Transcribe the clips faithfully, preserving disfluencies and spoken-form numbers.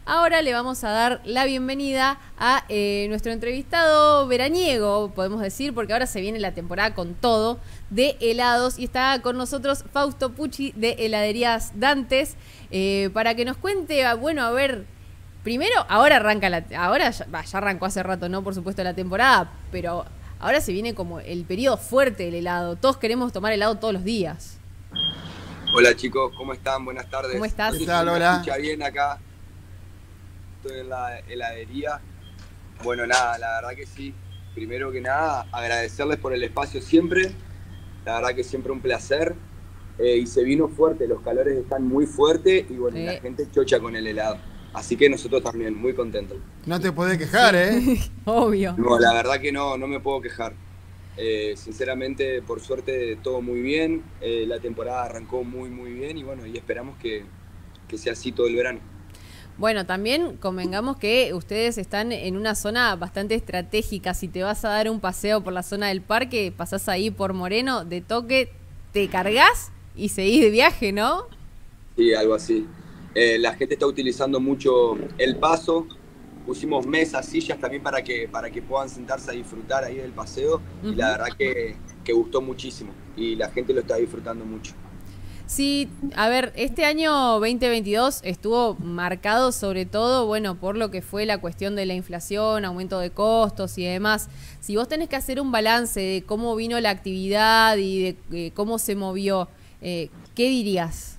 ahora le vamos a dar la bienvenida a eh, nuestro entrevistado veraniego, podemos decir, porque ahora se viene la temporada con todo, de helados, y está con nosotros Fausto Pucci de Heladerías Dantes, eh, para que nos cuente, bueno, a ver, primero, ahora arranca la, ahora ya, bah, ya arrancó hace rato, ¿no? Por supuesto la temporada, pero ahora se viene como el periodo fuerte del helado, todos queremos tomar helado todos los días. Hola chicos, ¿cómo están? Buenas tardes. ¿Cómo estás? ¿Qué tal? ¿Me Hola. escucha bien acá? Estoy en la heladería. Bueno, nada, la verdad que sí. Primero que nada, agradecerles por el espacio siempre. La verdad que siempre un placer. Eh, y se vino fuerte, los calores están muy fuertes y bueno, Sí. la gente chocha con el helado. Así que nosotros también, muy contentos. No te podés quejar, ¿eh? Obvio. No, la verdad que no, no me puedo quejar. Eh, sinceramente, por suerte, todo muy bien. Eh, la temporada arrancó muy, muy bien y bueno, y esperamos que, que sea así todo el verano. Bueno, también convengamos que ustedes están en una zona bastante estratégica. Si te vas a dar un paseo por la zona del parque, pasás ahí por Moreno, de toque, te cargas y seguís de viaje, ¿no? Sí, algo así. Eh, la gente está utilizando mucho el paso. Pusimos mesas, sillas también para que, para que puedan sentarse a disfrutar ahí del paseo. Uh-huh. Y la verdad que, que gustó muchísimo. Y la gente lo está disfrutando mucho. Sí, a ver, este año veinte veintidós estuvo marcado sobre todo, bueno, por lo que fue la cuestión de la inflación, aumento de costos y demás. Si vos tenés que hacer un balance de cómo vino la actividad y de, de cómo se movió, eh, ¿qué dirías?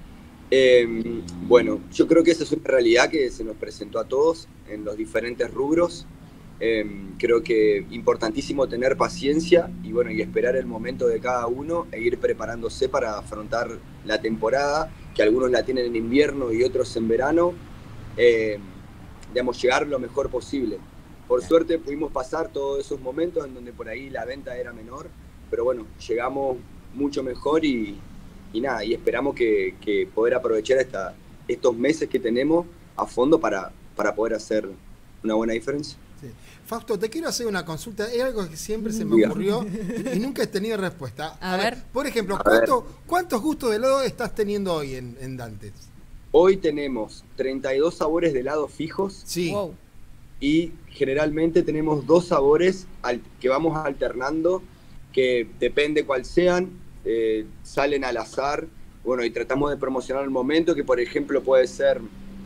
Eh, bueno, yo creo que esa es una realidad que se nos presentó a todos en los diferentes rubros. Eh, creo que importantísimo tener paciencia y bueno, y esperar el momento de cada uno e ir preparándose para afrontar la temporada, que algunos la tienen en invierno y otros en verano, eh, digamos, llegar lo mejor posible. Por suerte pudimos pasar todos esos momentos en donde por ahí la venta era menor, pero bueno, llegamos mucho mejor y, y nada, y esperamos que, que poder aprovechar esta, estos meses que tenemos a fondo para, para poder hacer una buena diferencia. Sí. Fausto, te quiero hacer una consulta. Es algo que siempre se me ocurrió y nunca he tenido respuesta. A, a ver. ver. Por ejemplo, ¿cuánto, ¿cuántos gustos de helado estás teniendo hoy en, en Dantes? Hoy tenemos treinta y dos sabores de helado fijos. Sí. Wow. Y generalmente tenemos dos sabores al, que vamos alternando, que depende cuál sean, eh, salen al azar. Bueno, y tratamos de promocionar el momento, que por ejemplo puede ser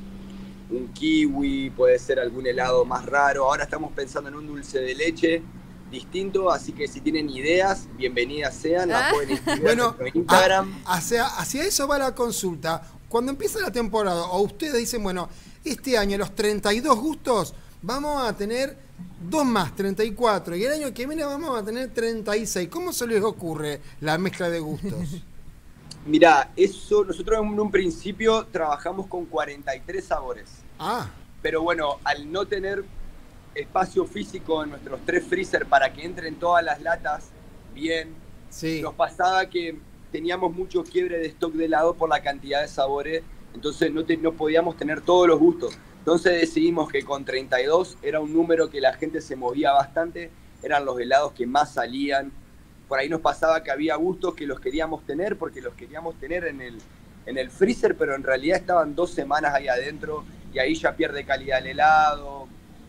un kiwi, puede ser algún helado más raro. Ahora estamos pensando en un dulce de leche distinto, así que si tienen ideas, bienvenidas sean, las Ah. pueden escribir Bueno, en Instagram. A, hacia, hacia eso va la consulta. Cuando empieza la temporada, o ustedes dicen, bueno, este año los treinta y dos gustos, vamos a tener dos más, treinta y cuatro, y el año que viene vamos a tener treinta y seis. ¿Cómo se les ocurre la mezcla de gustos? Mirá, eso, nosotros en un principio trabajamos con cuarenta y tres sabores. Ah. Pero bueno, al no tener espacio físico en nuestros tres freezer para que entren todas las latas bien, sí. Nos pasaba que teníamos mucho quiebre de stock de helado por la cantidad de sabores, entonces no, te, no podíamos tener todos los gustos. Entonces decidimos que con treinta y dos era un número que la gente se movía bastante, eran los helados que más salían. Por ahí nos pasaba que había gustos que los queríamos tener porque los queríamos tener en el, en el freezer, pero en realidad estaban dos semanas ahí adentro y ahí ya pierde calidad el helado.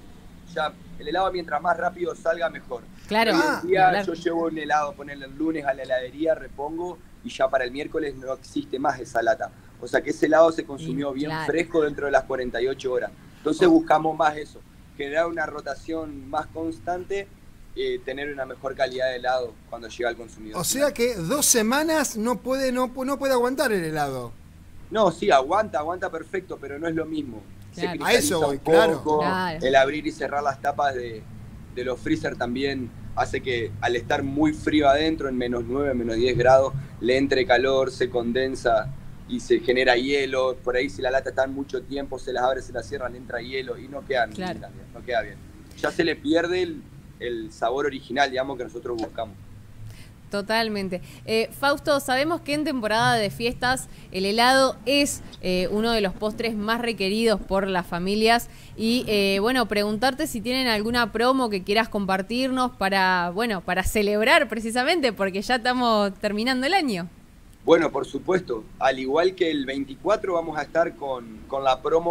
Ya el helado mientras más rápido salga mejor. Claro. Hoy en día claro. yo llevo un helado, ponerle el lunes a la heladería, repongo y ya para el miércoles no existe más esa lata. O sea que ese helado se consumió Sí, bien claro. fresco dentro de las cuarenta y ocho horas. Entonces buscamos más eso, generar una rotación más constante, eh, tener una mejor calidad de helado cuando llega al consumidor. O sea que dos semanas no puede, no, no puede aguantar el helado. No, sí, aguanta, aguanta perfecto, pero no es lo mismo. Claro. Se A cristaliza eso voy, un poco, claro. el abrir y cerrar las tapas de, de los freezer también hace que al estar muy frío adentro, en menos nueve, menos diez grados, le entre calor, se condensa y se genera hielo. Por ahí si la lata está en mucho tiempo, se las abre, se las cierra, le entra hielo y no queda, claro. bien, no queda bien. Ya se le pierde el, el sabor original, digamos, que nosotros buscamos. Totalmente. Eh, Fausto, sabemos que en temporada de fiestas el helado es eh, uno de los postres más requeridos por las familias y eh, bueno, preguntarte si tienen alguna promo que quieras compartirnos para, bueno, para celebrar precisamente, porque ya estamos terminando el año. Bueno, por supuesto, al igual que el veinticuatro vamos a estar con, con la promo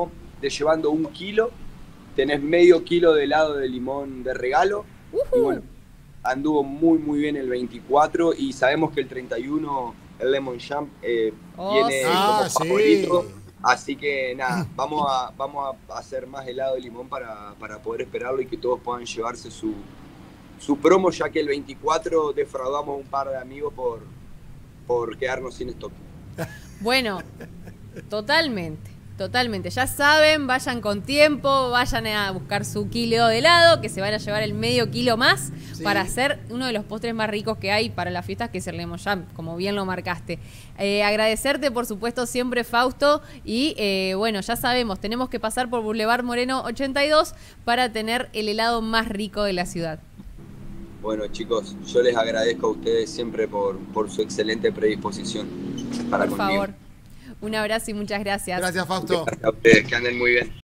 de llevando un kilo, tenés medio kilo de helado de limón de regalo. Uh-huh. Y bueno, anduvo muy muy bien el veinticuatro y sabemos que el treinta y uno el Lemon Jam eh, oh, viene ah, como favorito. Sí. Así que nada, vamos a, vamos a hacer más helado de limón para, para poder esperarlo y que todos puedan llevarse su, su promo, ya que el veinticuatro defraudamos un par de amigos por, por quedarnos sin stock. Bueno, totalmente, totalmente. Ya saben, vayan con tiempo, vayan a buscar su kilo de helado, que se van a llevar el medio kilo más sí. para hacer uno de los postres más ricos que hay para las fiestas, que es el Lemon Jam, como bien lo marcaste. Eh, agradecerte, por supuesto, siempre, Fausto, y eh, bueno, ya sabemos, tenemos que pasar por Boulevard Moreno ochenta y dos para tener el helado más rico de la ciudad. Bueno, chicos, yo les agradezco a ustedes siempre por, por su excelente predisposición para por conmigo. Por favor, un abrazo y muchas gracias. Gracias, Fausto. Gracias a ustedes, que anden muy bien.